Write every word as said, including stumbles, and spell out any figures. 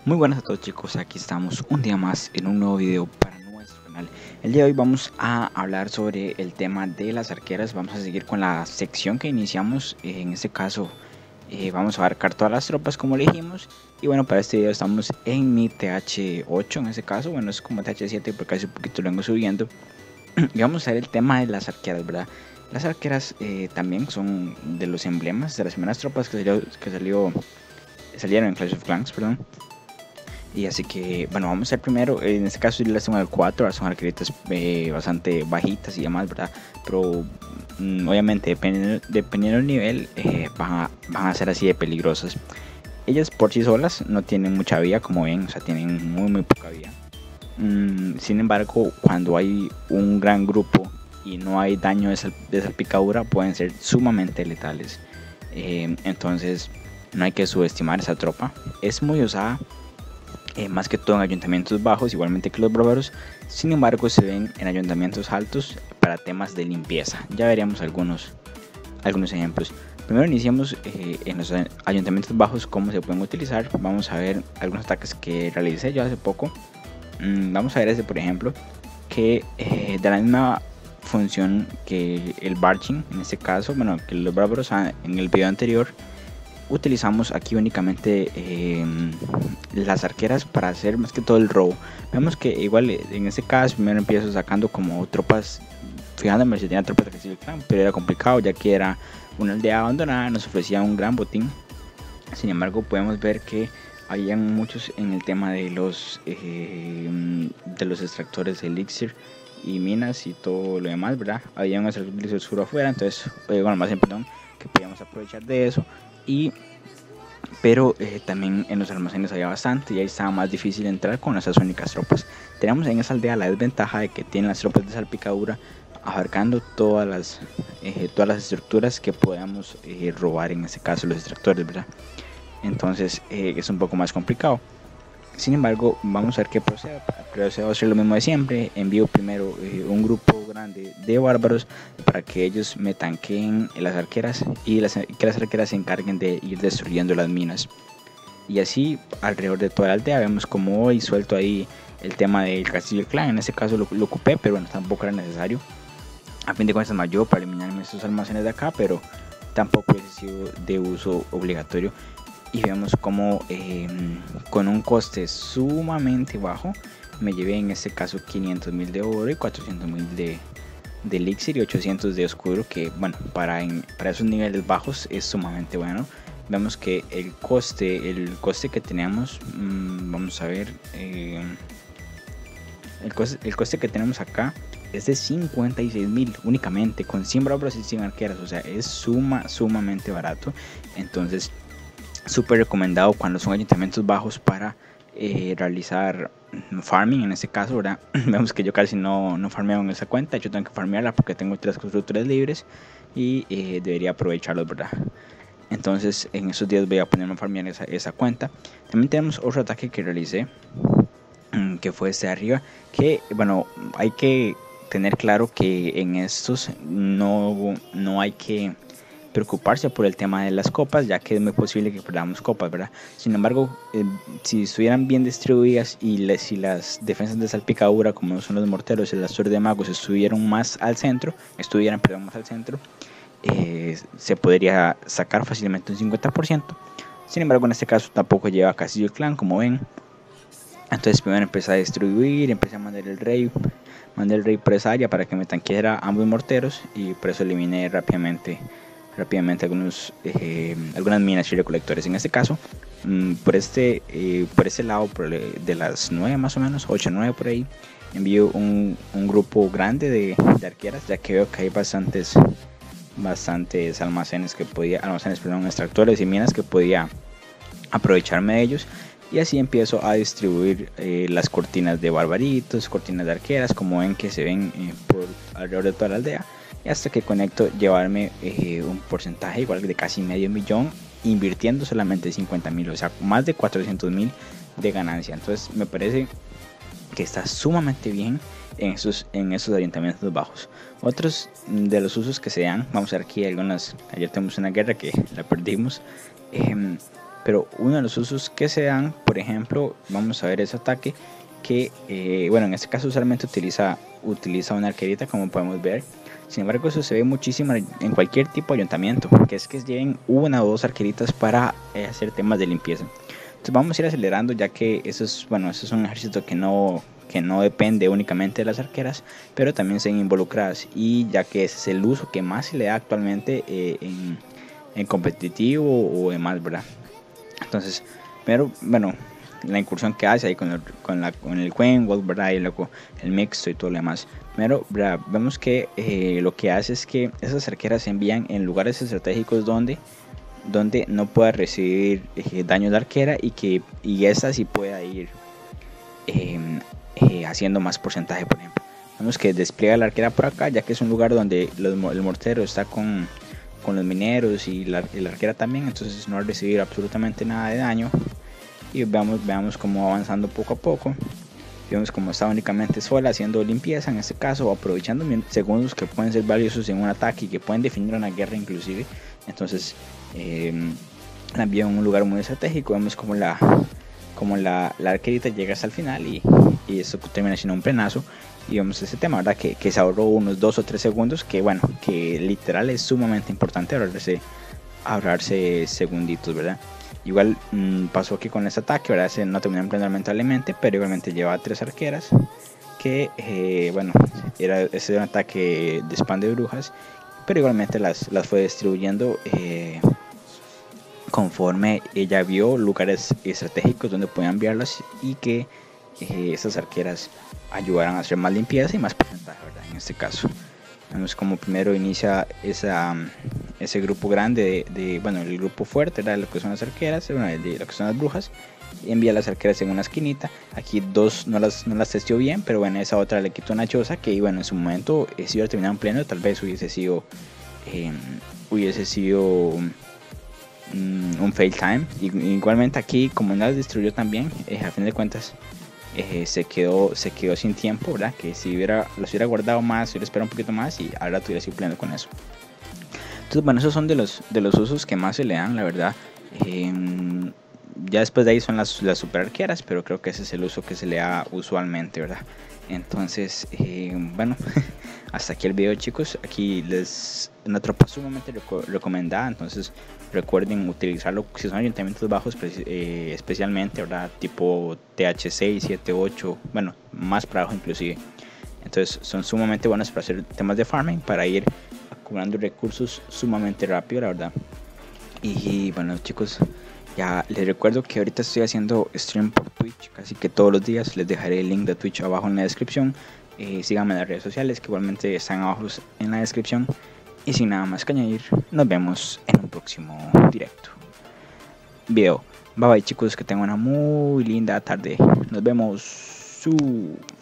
Muy buenas a todos chicos, aquí estamos un día más en un nuevo video para nuestro canal. El día de hoy vamos a hablar sobre el tema de las arqueras. Vamos a seguir con la sección que iniciamos. En este caso eh, vamos a abarcar todas las tropas como elegimos. Y bueno, para este video estamos en mi T H ocho en este caso. Bueno, es como T H siete porque hace un poquito lo vengo subiendo. Y vamos a ver el tema de las arqueras, ¿verdad? Las arqueras eh, también son de los emblemas de las primeras tropas que, salió, que salió, salieron en Clash of Clans, perdón. Y así que, bueno, vamos a ver primero, en este caso yo las tengo al cuatro, son arqueritas eh, bastante bajitas y demás, ¿verdad? Pero mmm, obviamente dependiendo, dependiendo del nivel eh, van, a, van a ser así de peligrosas. Ellas por sí solas no tienen mucha vida, como ven, o sea, tienen muy muy poca vida. Mm, sin embargo, cuando hay un gran grupo y no hay daño de, sal, de salpicadura, pueden ser sumamente letales. Eh, entonces no hay que subestimar esa tropa. Es muy usada. Eh, más que todo en ayuntamientos bajos, igualmente que los bárbaros. Sin embargo, se ven en ayuntamientos altos para temas de limpieza. Ya veremos algunos, algunos ejemplos. Primero iniciamos eh, en los ayuntamientos bajos cómo se pueden utilizar. Vamos a ver algunos ataques que realicé yo hace poco. Mm, vamos a ver este por ejemplo, que eh, de la misma función que el barging, en este caso, bueno, que los bárbaros en el video anterior. Utilizamos aquí únicamente eh, las arqueras para hacer más que todo el robo. Vemos que igual en este caso primero empiezo sacando como tropas, fijándome si tenía tropas de Castillo Clan, pero era complicado ya que era una aldea abandonada, nos ofrecía un gran botín. Sin embargo, podemos ver que habían muchos en el tema de los eh, de los extractores de elixir y minas y todo lo demás, ¿verdad? Había un extractor de oscuro afuera, entonces, eh, bueno, más bien, perdón, que podíamos aprovechar de eso. Y, pero eh, también en los almacenes había bastante y ahí estaba más difícil entrar con esas únicas tropas. Tenemos en esa aldea la desventaja de que tienen las tropas de salpicadura abarcando todas las, eh, todas las estructuras que podamos eh, robar, en este caso los extractores, ¿verdad? Entonces eh, es un poco más complicado. Sin embargo, vamos a ver qué procede. Procedo a hacer lo mismo de siempre. Envío primero eh, un grupo grande de bárbaros para que ellos me tanqueen las arqueras y las, que las arqueras se encarguen de ir destruyendo las minas. Y así alrededor de toda la aldea. Vemos como hoy suelto ahí el tema del Castillo Clan. En este caso lo, lo ocupé, pero bueno, tampoco era necesario. A fin de cuentas me ayudó para eliminarme estos almacenes de acá, pero tampoco es sido de uso obligatorio. Y vemos como eh, con un coste sumamente bajo me llevé en este caso quinientos mil de oro y cuatrocientos mil de, de elixir y ochocientos de oscuro, que bueno, para, en, para esos niveles bajos es sumamente bueno. Vemos que el coste el coste que teníamos, mmm, vamos a ver, eh, el, coste, el coste que tenemos acá es de cincuenta y seis mil únicamente con cien bárbaros y cien arqueras, o sea, es suma, sumamente barato. Entonces súper recomendado cuando son ayuntamientos bajos para eh, realizar farming en este caso, ¿verdad? Vemos que yo casi no, no farmeo en esa cuenta. Yo tengo que farmearla porque tengo tres constructores libres y eh, debería aprovecharlos, ¿verdad? Entonces en esos días voy a ponerme a farmear esa, esa cuenta. También tenemos otro ataque que realicé, que fue este de arriba, que bueno, hay que tener claro que en estos no, no hay que preocuparse por el tema de las copas, ya que es muy posible que perdamos copas, ¿verdad? Sin embargo, eh, si estuvieran bien distribuidas y les, si las defensas de salpicadura, como son los morteros y las torres de magos, estuvieran más al centro, estuvieran, perdón, más al centro, eh, se podría sacar fácilmente un cincuenta por ciento. Sin embargo, en este caso tampoco lleva Castillo Clan, como ven. Entonces primero empecé a distribuir, empecé a mandar el rey, mandé el rey por esa área para que me tanqueara ambos morteros y por eso eliminé rápidamente rápidamente algunos, eh, algunas minas y recolectores. En este caso, mmm, por este eh, por este lado, por de las nueve más o menos, ocho nueve por ahí, envío un, un grupo grande de, de arqueras, ya que veo que hay bastantes bastantes almacenes que podía, almacenes, perdón, extractores y minas que podía aprovecharme de ellos. Y así empiezo a distribuir eh, las cortinas de barbaritos, cortinas de arqueras, como ven que se ven eh, por alrededor de toda la aldea. Y hasta que conecto llevarme eh, un porcentaje igual de casi medio millón, invirtiendo solamente cincuenta mil, o sea, más de cuatrocientos mil de ganancia. Entonces me parece que está sumamente bien en esos, en esos ayuntamientos bajos. Otros de los usos que se dan, vamos a ver aquí algunas. Ayer tuvimos una guerra que la perdimos. Eh, pero uno de los usos que se dan, por ejemplo, vamos a ver ese ataque que, eh, bueno, en este caso usualmente utiliza, utiliza una arquerita, como podemos ver. Sin embargo, eso se ve muchísimo en cualquier tipo de ayuntamiento, que es que lleven una o dos arqueritas para eh, hacer temas de limpieza. Entonces vamos a ir acelerando, ya que eso es, bueno, eso es un ejército que no, que no depende únicamente de las arqueras, pero también se ven involucradas, y ya que ese es el uso que más se le da actualmente eh, en, en competitivo o demás, ¿verdad? Entonces, pero bueno, la incursión que hace ahí con el, con la, con el Quenwall, ¿verdad? Y luego el mixto y todo lo demás. Pero, ¿verdad? Vemos que eh, lo que hace es que esas arqueras se envían en lugares estratégicos donde, donde no pueda recibir eh, daño de arquera, y que y esta sí pueda ir eh, eh, haciendo más porcentaje, por ejemplo. Vemos que despliega la arquera por acá, ya que es un lugar donde los, el mortero está con, con los mineros y la, y la arquera también, entonces no va a recibir absolutamente nada de daño. Y veamos, veamos cómo va avanzando poco a poco. Vemos cómo está únicamente sola haciendo limpieza, en este caso, aprovechando segundos que pueden ser valiosos en un ataque y que pueden definir una guerra inclusive. Entonces eh, la envía en un lugar muy estratégico. Vemos como la, como la, la arquerita llega hasta el final, y, y esto termina siendo un plenazo. Y vemos ese tema, ¿verdad? Que, que se ahorró unos dos o tres segundos, que bueno, que literal es sumamente importante ahorrarse, ahorrarse segunditos, ¿verdad? Igual mmm, pasó aquí con este ataque, ¿verdad? Se no terminó empleando lamentablemente, pero igualmente llevaba tres arqueras. Que, eh, bueno, era, ese era un ataque de spam de brujas, pero igualmente las, las fue distribuyendo eh, conforme ella vio lugares estratégicos donde podían enviarlas, y que eh, esas arqueras ayudaran a hacer más limpieza y más porcentaje, ¿verdad? En este caso. Vemos como primero inicia esa, ese grupo grande de, de, bueno, el grupo fuerte era lo que son las arqueras, bueno, de lo que son las brujas. Envía las arqueras en una esquinita. Aquí dos no las, no las testeó bien, pero bueno, esa otra le quitó una choza que, bueno, en su momento eh, si hubiera terminado en pleno, tal vez hubiese sido eh, hubiese sido um, un fail time. Y, igualmente aquí, como no las destruyó también, eh, a fin de cuentas Eh, se quedó se quedó sin tiempo, ¿verdad? Que si hubiera los hubiera guardado más, hubiera esperado un poquito más, y ahora tuviera sido pleno con eso. Entonces, bueno, esos son de los de los usos que más se le dan, la verdad. Eh, ya después de ahí son las, las super arqueras, pero creo que ese es el uso que se le da usualmente, ¿verdad? Entonces, eh, bueno, hasta aquí el video, chicos. Aquí les una tropa sumamente reco recomendada, entonces recuerden utilizarlo si son ayuntamientos bajos, eh, especialmente, ¿verdad? Tipo T H seis, siete, ocho, bueno, más para abajo inclusive. Entonces son sumamente buenos para hacer temas de farming, para ir acumulando recursos sumamente rápido, la verdad. Y bueno, chicos, ya les recuerdo que ahorita estoy haciendo stream por Twitch casi que todos los días. Les dejaré el link de Twitch abajo en la descripción. Eh, síganme en las redes sociales, que igualmente están abajo en la descripción. Y sin nada más que añadir, nos vemos en un próximo directo video. Bye bye, chicos, que tengan una muy linda tarde. Nos vemos.